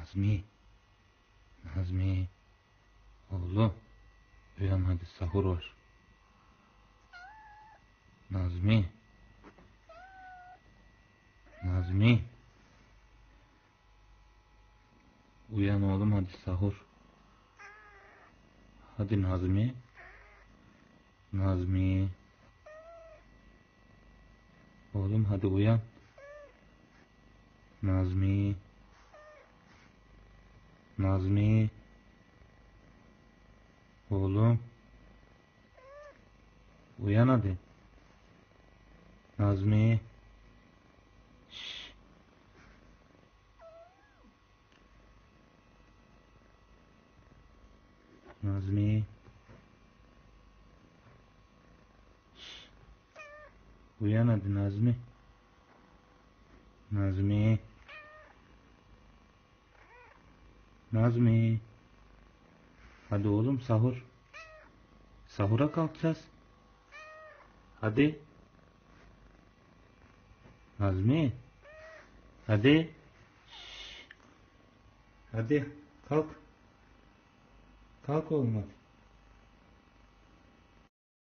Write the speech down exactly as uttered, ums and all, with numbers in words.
Nazmi. Nazmi. Oğlum. Uyan hadi, sahur var. Nazmi. Nazmi. Uyan oğlum hadi, sahur. Hadi Nazmi. Nazmi. Oğlum hadi uyan. Nazmi. Nazmi. Oğlum. Uyan hadi. Nazmi. Şşş. Nazmi. Şşş. Uyan hadi Nazmi. Nazmi. Nazmi. Hadi oğlum, sahur. Sahura kalkacağız. Hadi. Nazmi. Hadi. Şşş. Hadi kalk. Kalk oğlum hadi.